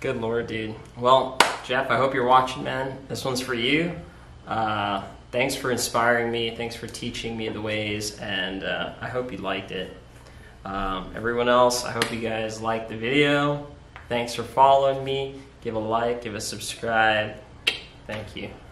Good Lord, dude. Well, Jeff, I hope you're watching, man. This one's for you. Thanks for inspiring me. Thanks for teaching me the ways, and I hope you liked it. Everyone else, I hope you guys liked the video. Thanks for following me. Give a like, give a subscribe. Thank you.